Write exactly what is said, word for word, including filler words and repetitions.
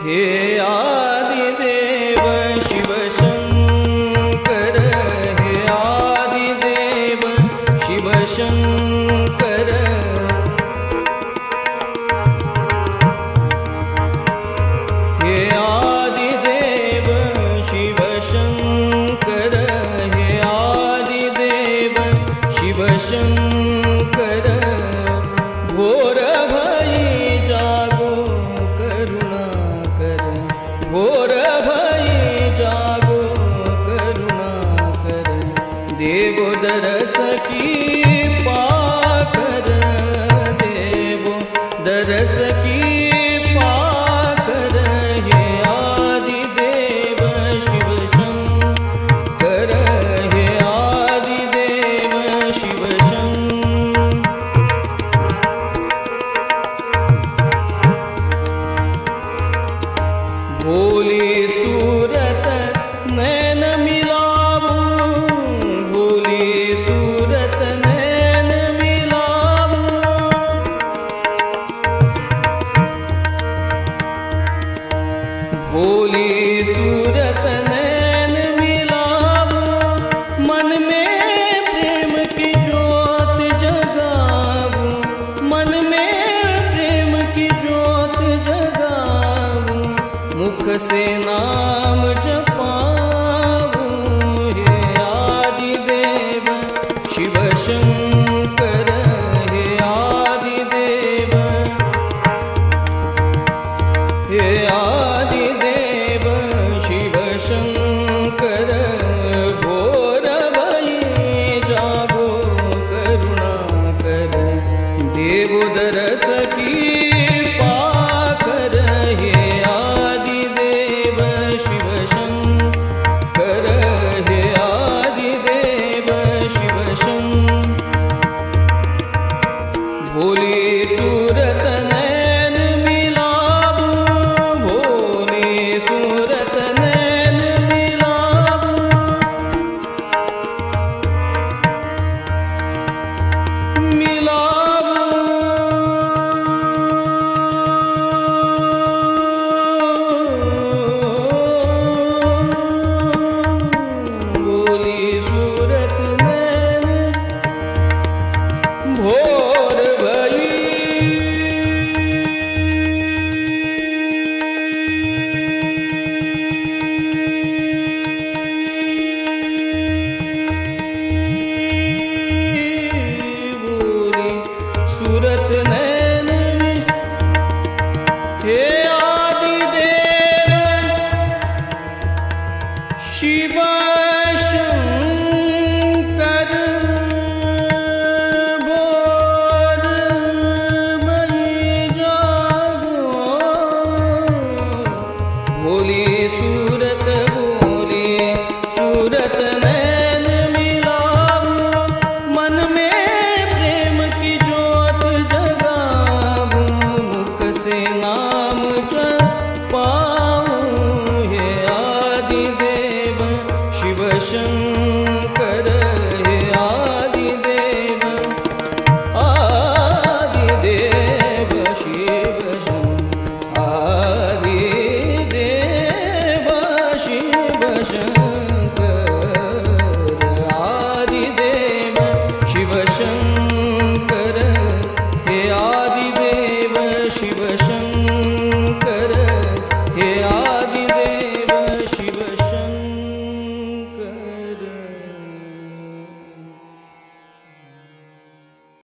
हे आदिदेव शिव शंकर, हे आदिदेव शिव शंकर, हे आदिदेव शिव शंकर, हे आदिदेव शिव शंकर। घोर भई जागो करुणा कर, घोर भई जागो करुणा कर, देवो दरस की पाकर, देवो दरस की पाकर, हे आदिदेव शिव शंकर, हे आदिदेव शिव शंकर। भोली सूरत नैन मिलावू, भोली सूरत नैन मिलावू, भोली सूरत नैन मिलावू, मन में प्रेम की ज्योत जगावू, मन में प्रेम की ज्योत जगावू, मुख से नाम जपाऊं, हे आदिदेव शिव शंकर, हे आदिदेव, हे आदिदेव शिव शंकर। घोर भई जागो करुणा कर, देवो दरस की पाकर, हे आदिदेव शिव शंकर, हे आदिदेव शिव शंकर। भोली सूरत नैन मिलावू, भोली सूरत नैन मिलावू, मिलावू, भोली सूरत नैन भोर भई, भोली सूरत नैन, हे आदिदेव शिव शंकर। भोर भई जागो, भोली सूरत, भोली सूरत नैन मिलावू, मन में प्रेम की ज्योत जगावू, मुख से नाम जपाऊं, हे आदिदेव शिव शंकर, हे आदिदेव, आदिदेव शिव शंकर, आदिदेव शिव शंकर, आदिदेव शिव शंकर, हे आदिदेव शिव शंकर।